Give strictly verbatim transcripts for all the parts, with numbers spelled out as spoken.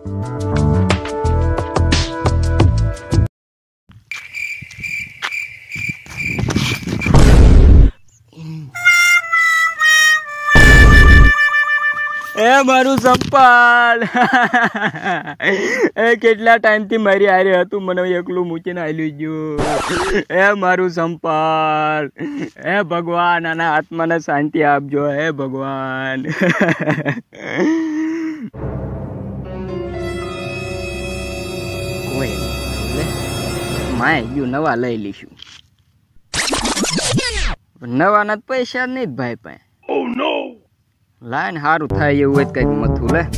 ए मारू संपाल ए केटला टाइम थी मारी हारे हतुं मने एकलू मूकीने आल्યું गयो। ए मारू संपाल, ए भगवान आना आत्माने शांति आपजो। हे भगवान कोई माय गયું नवा લઈ લીશું। નવાના પૈસા નહીં ભાઈ પાસે। ઓ નો લાઈન હારું થાય એવું હોય કઈક મથું લે।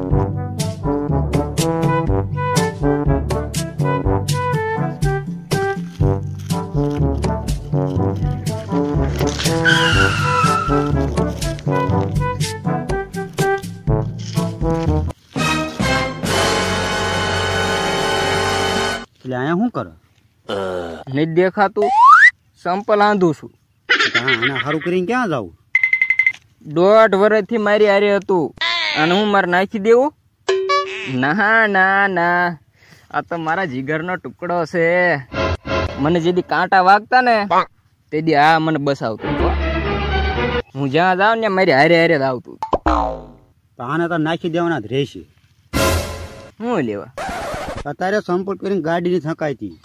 એટલે અહીંયા શું કરો? નહીં દેખાતું, સંપલ આંધું છું। આના હારું કરીને ક્યાં જાવ? દોઢ વર્ષથી મારી હારે હતું અને હું મારે નાખી દેવું? ના ના ના, આ તો મારા જીગરનો ટુકડો છે। મને જેદી કાંટા વાગતા ને તેદી આ મને બસાવતું। હું જ્યાં જાઉં ને મારી હારે હારે જ આવતું। આને તો નાખી દેવાના જ રહેશે। હું લેવા અત્યારે સંપલ કરીને ગાડીની થકાઈતી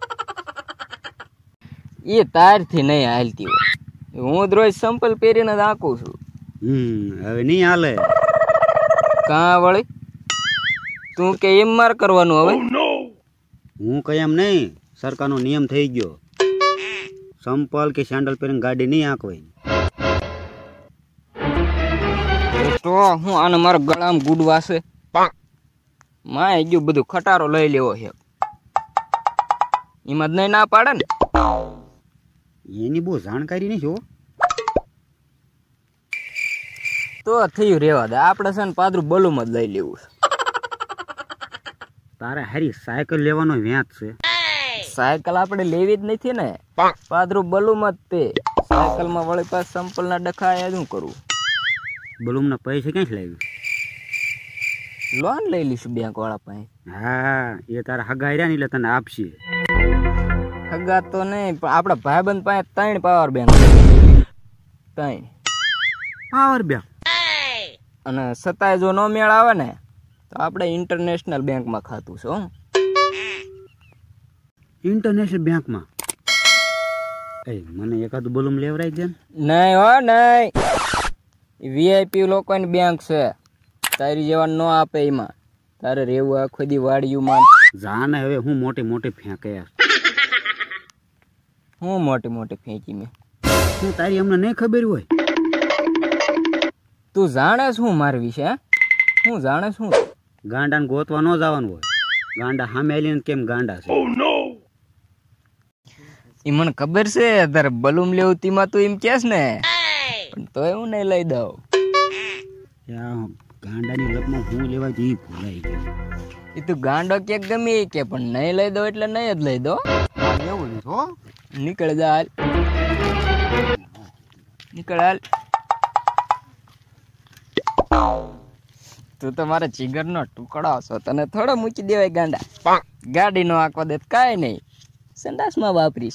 એ તારથી નહીં હાલતી હોય। હું જ રોજ સંપલ પહેરીને જ આંકું છું। હમ હવે નહીં હાલે। કાં વળી તું કે એમ માર કરવાનું હવે? હું કઈ એમ નહીં, સરકારનો નિયમ થઈ ગયો, સંપલ કે સેન્ડલ પહેરીને ગાડી નહીં આંકવાય। તો હું આને મારા ગળામાં ગુડવાશે માય ગયું બધું ખટારો લઈ લેવો છે એમાં જ નહીં ના પાડે ને। એની બહુ જાણકારી નહીં જો તો થયું રેવા દે, આપણે છે ને પાદરું બલુમ જ લઈ લેવું છે। તારે હારી સાયકલ લેવાનો વ્યાજ છે। સાયકલ આપણે લેવી જ નથી ને, પાદરું બલુમ જ તે સાયકલ માં વળી પાસ સંપલ ના ડખાયા શું કરવું? બલુમ ના પૈસા ક્યાંથી લાવ્યું? લોન લઈ લઈશું બેંક વાળા પાસે। હા એ તારા હગા રહ્યા ને એટલે તને આપશે। હગા તો નહીં પણ આપડા ભાઈબંધ પાસે ત્રણ પાવર બેંક ત્રણ પાવર બેંક, અને છતાંય જો નો મેળ આવે ને તો આપણે ઇન્ટરનેશનલ બેંકમાં ખાતું છે। ઇન્ટરનેશનલ બેંકમાં? એ મને એકાદું બલુમ લેવરાઈ દે ને। નહીં હો નહીં, વીઆઈપી લોકોની બેંક છે, તારી જેવા નો આપે એમાં। તારે રેવું આખો દી વાડિયુંમાં। જાને હવે હું મોટી મોટી ફેંકે હું મોટી મોટી ફેંકી મેં? શું તારી અમને નહીં ખબર હોય? તું જાણે શું મારી વિશે? હું જાણે શું? ગાંડાને ગોતવા ન જવાનું હોય, ગાંડા સામે આવીને કેમ ગાંડા છે? એ મને ખબર છે તારે બલૂમ લેવું તીમાં તું એમ કેસ ને, પણ તો એવું નહીં લઈ દઉં। ગાંડાની લપમાં હું લેવા જઈ ભૂલાઈ ગયો। એ તું ગાંડો કે ગમે કે પણ નહીં લઈ દો એટલે નહીં જ લઈ દો। એવું હો, નીકળ જા, હાલ નીકળ હાલ। તું તો મારા જીગરનો ટુકડો છો, તને થોડો મૂકી દેવાય ગાંડા। ગાડી નો આંકો દે કાંઈ નહીં, સંડાસમાં વાપરીશ।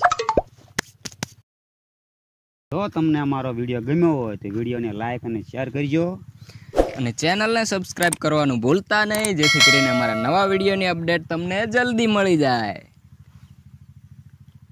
જો તમને અમારો વિડીયો ગમ્યો હોય તો વિડીયોને લાઈક અને શેર કરજો, અને ચેનલને સબસ્ક્રાઇબ કરવાનું ભૂલતા નહીં, જેથી કરીને અમારા નવા વિડીયોની અપડેટ તમને જલ્દી મળી જાય।